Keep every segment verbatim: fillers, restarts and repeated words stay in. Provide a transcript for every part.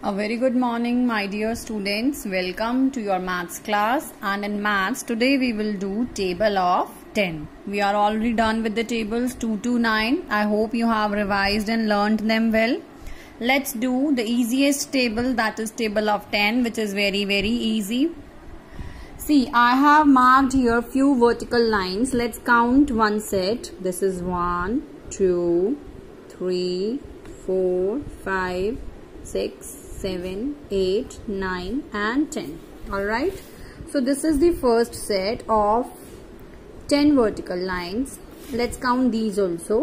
A very good morning, my dear students. Welcome to your maths class. And in maths, today we will do table of ten. We are already done with the tables two to nine. I hope you have revised and learned them well. Let's do the easiest table, that is table of ten, which is very very easy. See, I have marked here few vertical lines. Let's count one set. This is one, two, three, four, five, six, seven, eight, nine and ten. Alright. So this is the first set of ten vertical lines. Let's count these also.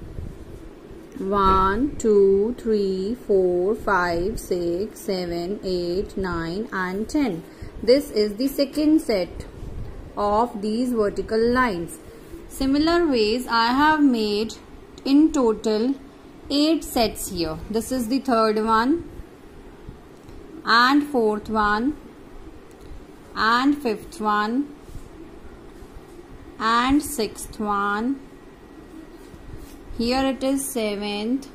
one, two, three, four, five, six, seven, eight, nine and ten. This is the second set of these vertical lines. Similar ways I have made in total eight sets here. This is the third one and fourth one and fifth one and sixth one. Here it is seventh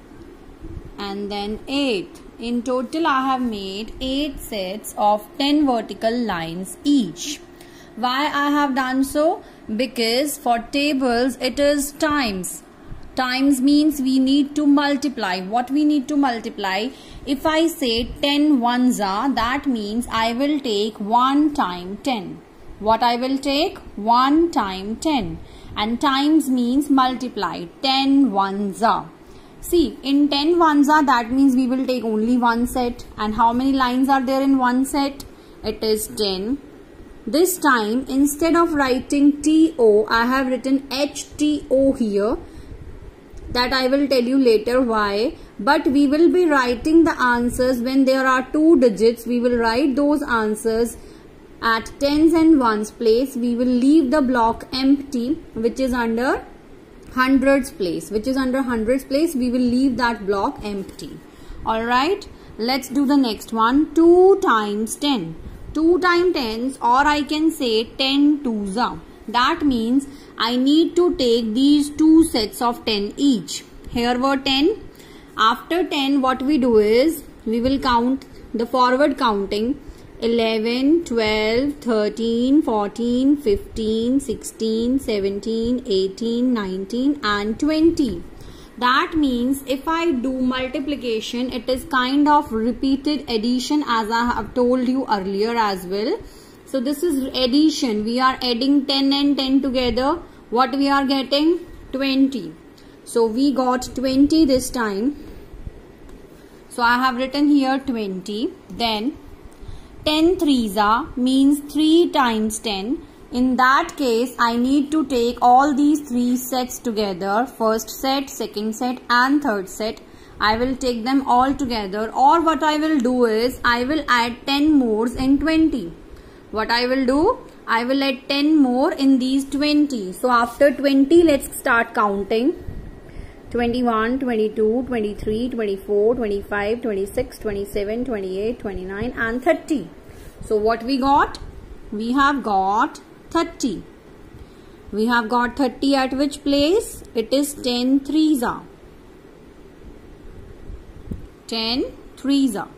and then eighth. In total I have made eight sets of ten vertical lines each. Why I have done so? Because for tables it is times. Times means we need to multiply. What we need to multiply? If I say ten ones are, that means I will take one time ten. What I will take? one time ten. And times means multiply. ten ones are. See, in ten ones are, that means we will take only one set. And how many lines are there in one set? It is ten. This time, instead of writing T O, I have written H T O here. That I will tell you later why. But we will be writing the answers when there are two digits. We will write those answers at tens and ones place. We will leave the block empty, which is under hundreds place. Which is under hundreds place. We will leave that block empty. Alright. Let's do the next one. two times ten. two times tens, or I can say ten twos are. That means I need to take these two sets of ten each. Here were ten. After ten, what we do is, we will count the forward counting. eleven, twelve, thirteen, fourteen, fifteen, sixteen, seventeen, eighteen, nineteen and twenty. That means if I do multiplication, it is kind of repeated addition, as I have told you earlier as well. So this is addition. We are adding ten and ten together. What we are getting? twenty. So we got twenty this time. So I have written here twenty. Then ten threes are means three times ten. In that case, I need to take all these three sets together. First set, second set and third set. I will take them all together. Or what I will do is, I will add ten more in twenty. What I will do? I will add ten more in these twenty. So after twenty, let's start counting. twenty-one, twenty-two, twenty-three, twenty-four, twenty-five, twenty-six, twenty-seven, twenty-eight, twenty-nine and thirty. So what we got? We have got thirty. We have got thirty at which place? It is ten threes are. ten threes are.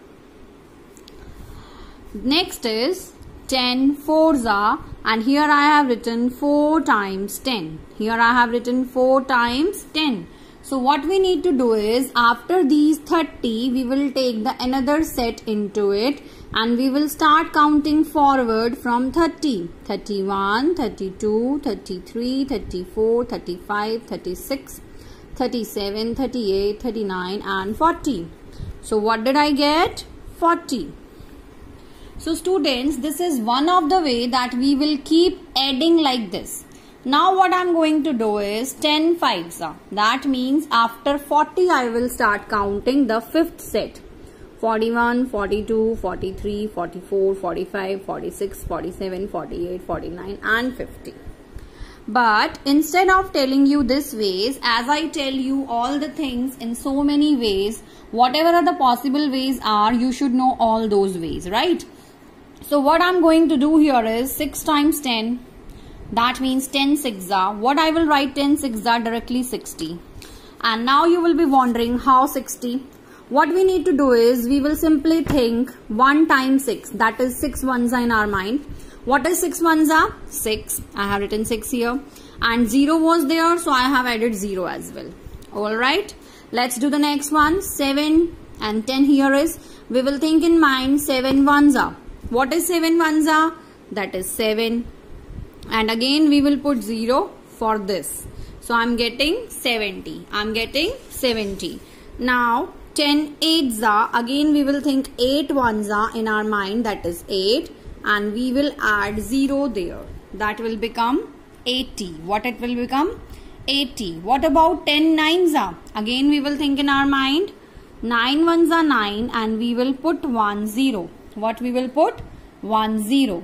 Next is ten fours are, and here I have written four times ten. Here I have written four times ten. So what we need to do is, after these thirty, we will take the another set into it and we will start counting forward from thirty. thirty-one, thirty-two, thirty-three, thirty-four, thirty-five, thirty-six, thirty-seven, thirty-eight, thirty-nine and forty. So what did I get? forty. So students, this is one of the way that we will keep adding like this. Now what I am going to do is ten fives are. That means after forty I will start counting the fifth set. forty-one, forty-two, forty-three, forty-four, forty-five, forty-six, forty-seven, forty-eight, forty-nine and fifty. But instead of telling you this ways, as I tell you all the things in so many ways, whatever are the possible ways are, you should know all those ways, right? So what I am going to do here is six times ten. That means ten sixes are. What I will write ten sixes are directly sixty. And now you will be wondering how sixty. what we need to do is we will simply think one times six, that is six ones are in our mind. What is six ones are? six. I have written six here, and zero was there, so I have added zero as well. Alright, let's do the next one. seven and ten here is, we will think in mind seven ones are. What is seven ones are? That is seven, and again we will put zero for this. So I am getting seventy. I am getting seventy. Now ten eights are, again we will think eight ones are in our mind, that is eight, and we will add zero there. That will become eighty. What it will become? eighty. What about ten nines are? Again we will think in our mind, nine ones are nine, and we will put one zero. What we will put? one zero.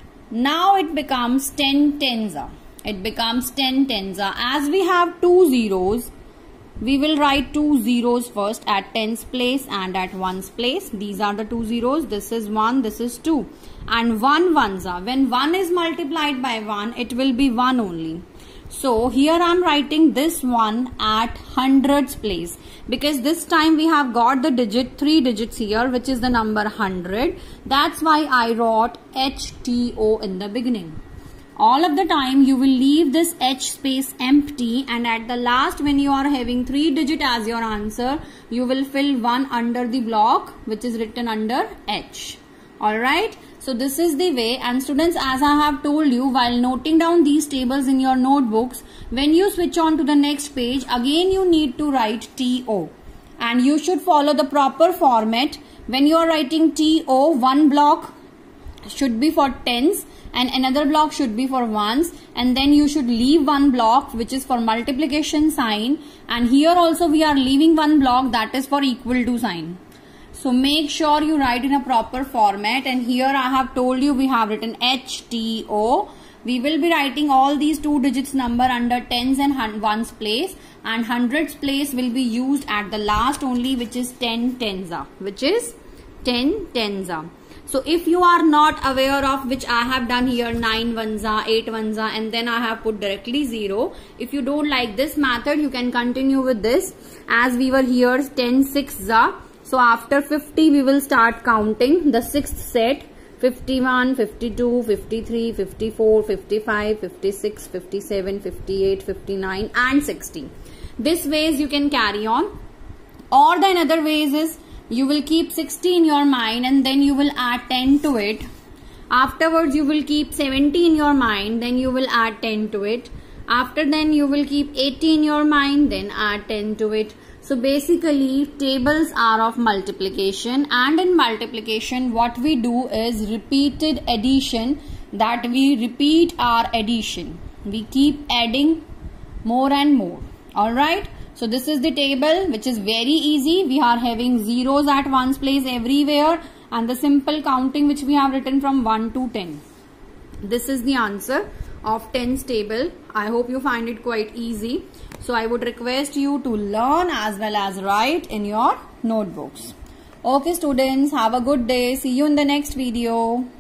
Now it becomes ten tens are. It becomes ten tens are. As we have two zeros, we will write two zeros first at tens place and at ones place. These are the two zeros. This is one, this is two. And one ones are. When one is multiplied by one, it will be one only. So here I am writing this one at hundreds place, because this time we have got the digit, three digits here, which is the number one hundred. That's why I wrote H T O in the beginning. All of the time you will leave this H space empty, and at the last when you are having three digit as your answer, you will fill one under the block which is written under H. Alright, so this is the way. And students, as I have told you while noting down these tables in your notebooks, when you switch on to the next page, again you need to write T O, and you should follow the proper format. When you are writing T O, one block should be for tens and another block should be for ones, and then you should leave one block which is for multiplication sign, and here also we are leaving one block that is for equal to sign. So make sure you write in a proper format, and here I have told you we have written H T O. We will be writing all these two digits number under tens and ones place, and hundreds place will be used at the last only, which is ten tens are, which is ten tens are. So if you are not aware of which I have done here, nine ones are, eight ones are, and then I have put directly zero. If you don't like this method, you can continue with this. As we were here, ten sixes are. So after fifty, we will start counting the sixth set. fifty-one, fifty-two, fifty-three, fifty-four, fifty-five, fifty-six, fifty-seven, fifty-eight, fifty-nine and sixty. This ways you can carry on. Or the another ways is, you will keep sixty in your mind and then you will add ten to it. Afterwards you will keep seventy in your mind, then you will add ten to it. After then you will keep eighty in your mind, then add ten to it. So basically tables are of multiplication, and in multiplication what we do is repeated addition, that we repeat our addition. We keep adding more and more. Alright. So this is the table which is very easy. We are having zeros at ones place everywhere, and the simple counting which we have written from one to ten. This is the answer of tens table. I hope you find it quite easy. So I would request you to learn as well as write in your notebooks. Okay students, have a good day. See you in the next video.